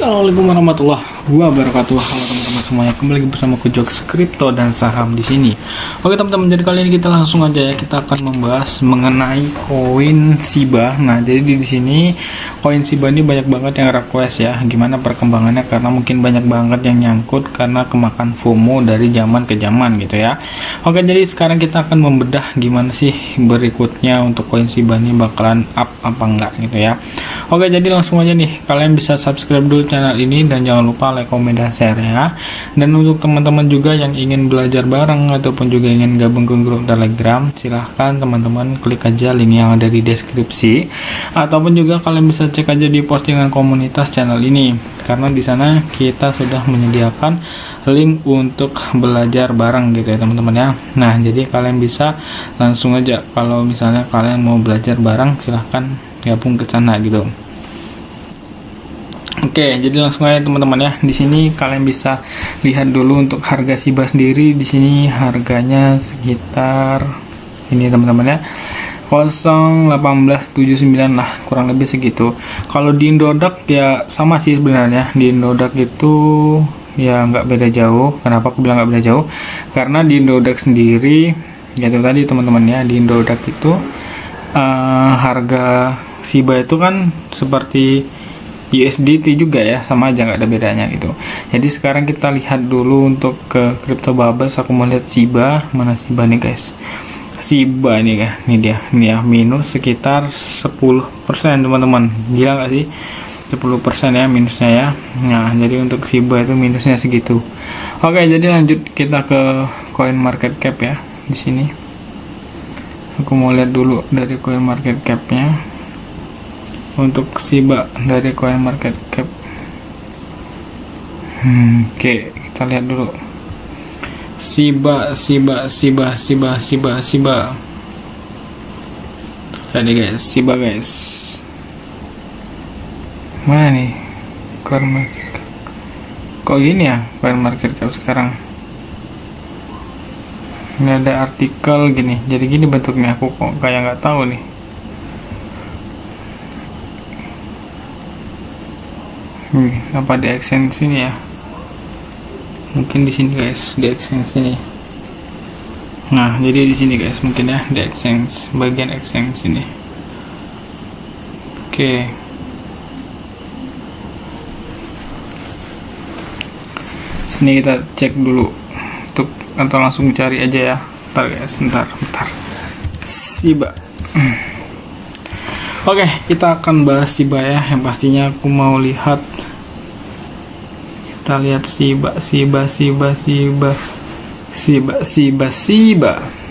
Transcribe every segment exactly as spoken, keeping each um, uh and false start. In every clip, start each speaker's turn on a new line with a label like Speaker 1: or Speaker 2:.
Speaker 1: Assalamualaikum warahmatullahi wabarakatuh. Halo teman-teman semuanya, kembali lagi bersama aku Jokes Kripto dan Saham di sini. Oke teman-teman, jadi kali ini kita langsung aja ya, kita akan membahas mengenai koin Shiba. Nah, jadi di sini koin Shiba ini banyak banget yang request ya, gimana perkembangannya, karena mungkin banyak banget yang nyangkut karena kemakan FOMO dari zaman ke zaman gitu ya. Oke, jadi sekarang kita akan membedah gimana sih berikutnya untuk koin Shiba ini bakalan up apa enggak gitu ya. Oke, jadi langsung aja nih, kalian bisa subscribe dulu channel ini dan jangan lupa like, komen, dan share ya. Dan untuk teman-teman juga yang ingin belajar bareng ataupun juga ingin gabung ke grup Telegram, silahkan teman-teman klik aja link yang ada di deskripsi, ataupun juga kalian bisa cek aja di postingan komunitas channel ini, karena di sana kita sudah menyediakan link untuk belajar bareng gitu ya teman-teman ya. Nah, jadi kalian bisa langsung aja, kalau misalnya kalian mau belajar bareng, silahkan gabung ke sana gitu. Oke, jadi langsung aja teman-teman ya. Di sini kalian bisa lihat dulu untuk harga Shiba sendiri. Di sini harganya sekitar ini teman-teman ya, nol delapan belas tujuh sembilan lah, kurang lebih segitu. Kalau di Indodax ya sama sih sebenarnya. Di Indodax itu ya nggak beda jauh. Kenapa aku bilang nggak beda jauh? Karena di Indodax sendiri, yaitu tadi teman-teman ya, di Indodax itu uh, harga Shiba itu kan seperti U S D T juga ya, sama aja, nggak ada bedanya gitu. Jadi sekarang kita lihat dulu untuk ke Crypto Bubbles. Aku mau lihat Shiba, mana Shiba nih guys. Shiba nih ya, ini dia, ini ya, minus sekitar sepuluh persen teman-teman. Gila nggak sih? sepuluh persen ya minusnya ya. Nah, jadi untuk Shiba itu minusnya segitu. Oke, jadi lanjut kita ke Coin Market Cap ya. Di sini aku mau lihat dulu dari Coin Market Cap-nya. Untuk Shiba dari Coin Market Cap. Hmm, oke, okay, kita lihat dulu. Shiba, Shiba, Shiba, Shiba, Shiba, Shiba. Tadi guys, Shiba guys. Mana nih Coin Market Cap? Kok gini ya Coin Market Cap sekarang? Ini ada artikel gini, jadi gini bentuknya. Aku kok kayak nggak tahu nih. Hmm, apa di exchange sini ya? Mungkin di sini guys, di exchange sini. Nah, jadi di sini guys, mungkin ya di exchange, bagian exchange sini. Oke. Sini kita cek dulu untuk, atau langsung cari aja ya. Bentar guys, bentar, bentar. Shiba. Oke, kita akan bahas Shiba ya. Yang pastinya aku mau lihat. Kita lihat Shiba, Shiba, Shiba, Shiba, Shiba, Shiba, Shiba.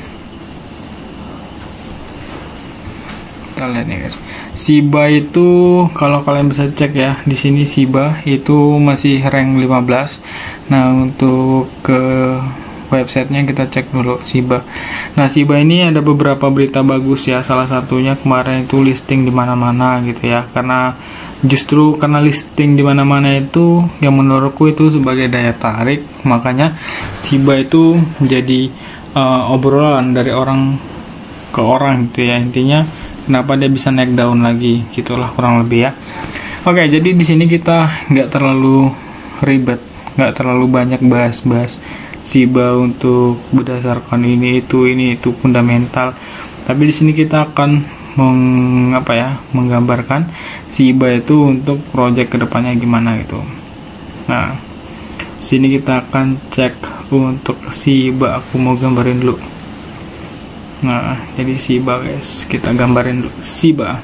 Speaker 1: Kita lihat nih guys. Shiba itu kalau kalian bisa cek ya, di sini Shiba itu masih rank lima belas. Nah, untuk ke websitenya kita cek dulu Shiba. Nah, Shiba ini ada beberapa berita bagus ya. Salah satunya kemarin itu listing di mana-mana gitu ya. Karena justru karena listing di mana-mana itu yang menurutku itu sebagai daya tarik, makanya Shiba itu jadi uh, obrolan dari orang ke orang gitu ya. Intinya kenapa dia bisa naik daun lagi, gitulah kurang lebih ya. Oke, jadi di sini kita nggak terlalu ribet, nggak terlalu banyak bahas-bahas Shiba untuk berdasarkan ini itu ini itu fundamental. Tapi di sini kita akan mengapa ya, menggambarkan Shiba itu untuk project kedepannya gimana gitu. Nah, sini kita akan cek untuk Shiba. Aku mau gambarin dulu. Nah, jadi Shiba guys, kita gambarin dulu Shiba.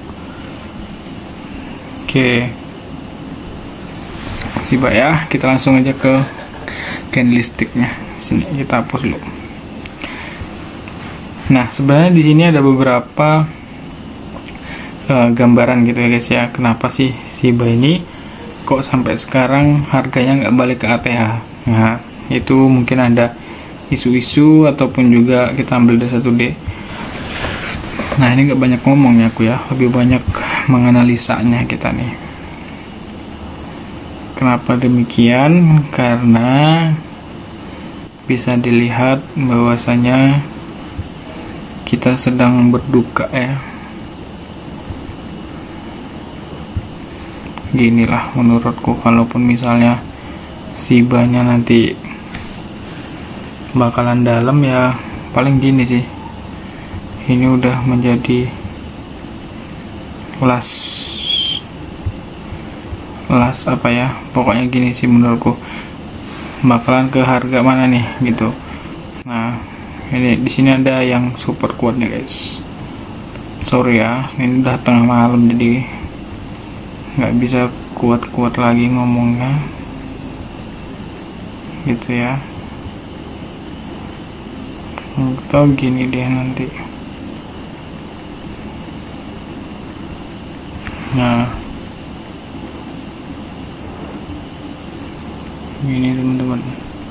Speaker 1: Oke, Shiba ya, kita langsung aja ke candlesticknya. Sini kita hapus dulu. Nah, sebenarnya di sini ada beberapa uh, gambaran gitu ya guys ya. Kenapa sih Shiba ini kok sampai sekarang harganya nggak balik ke A T H? Nah, itu mungkin ada isu-isu ataupun juga kita ambil dari satu D. Nah, ini nggak banyak ngomong ya aku ya, lebih banyak menganalisanya kita nih. Kenapa demikian? Karena bisa dilihat bahwasanya kita sedang berduka ya. gini lah menurutku. Kalaupun misalnya Shibanya nanti bakalan dalam ya paling gini sih, ini udah menjadi las las apa ya, pokoknya gini sih menurutku, bakalan ke harga mana nih gitu. Nah ini di sini ada yang super kuat nih guys, sorry ya ini udah tengah malam jadi nggak bisa kuat-kuat lagi ngomongnya gitu ya. Atau gini deh nanti. Nah ini teman-teman,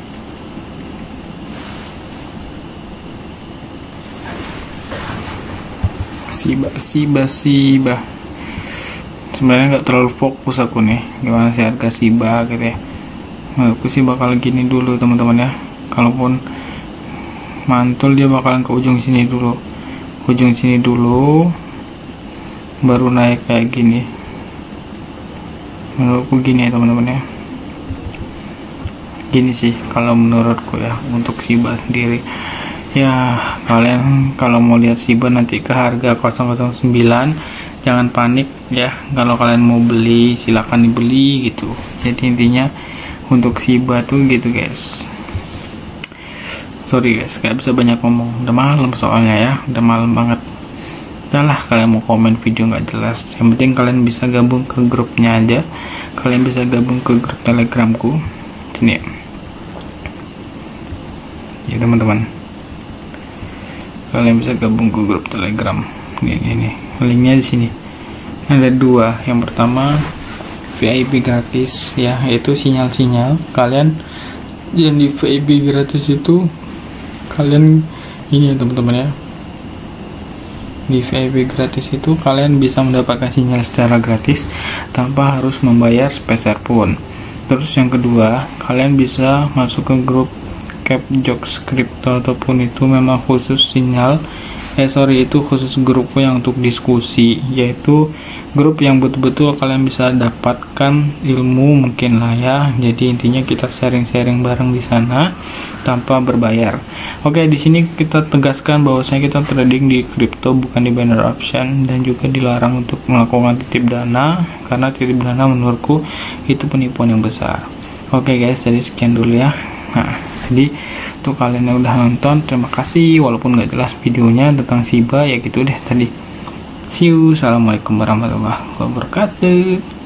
Speaker 1: Shiba Shiba Shiba sebenarnya nggak terlalu fokus aku nih gimana sih harga Shiba gitu ya. Aku sih bakal gini dulu teman-teman ya, kalaupun mantul dia bakalan ke ujung sini dulu, ujung sini dulu baru naik kayak gini menurutku, gini ya teman-teman ya, gini sih kalau menurutku ya untuk Shiba sendiri ya. Kalian kalau mau lihat Shiba nanti ke harga nol nol sembilan, jangan panik ya, kalau kalian mau beli silahkan dibeli gitu. Jadi intinya untuk Shiba tuh gitu guys. Sorry guys gak bisa banyak ngomong, udah malam soalnya ya, udah malam banget. Udah lah, kalian mau komen video nggak jelas, yang penting kalian bisa gabung ke grupnya aja. Kalian bisa gabung ke grup telegramku sini ya teman-teman, kalian bisa gabung ke grup telegram ini, ini, linknya di sini ada dua. Yang pertama V I P gratis ya, yaitu sinyal-sinyal kalian yang di V I P gratis itu kalian ini ya teman-teman ya, di V I P gratis itu kalian bisa mendapatkan sinyal secara gratis tanpa harus membayar sepeser pun. Terus yang kedua, kalian bisa masuk ke grup Capjokes Crypto, ataupun itu memang khusus sinyal eh sorry itu khusus grupku yang untuk diskusi, yaitu grup yang betul-betul kalian bisa dapatkan ilmu mungkin lah ya. Jadi intinya kita sharing-sharing bareng di sana tanpa berbayar. Oke, di sini kita tegaskan bahwasanya kita trading di kripto bukan di binary option, dan juga dilarang untuk melakukan titip dana karena titip dana menurutku itu penipuan yang besar. Oke guys, jadi sekian dulu ya. Nah, jadi untuk kalian yang udah nonton terima kasih, walaupun gak jelas videonya tentang Shiba ya gitu deh tadi. See you, assalamualaikum warahmatullahi wabarakatuh.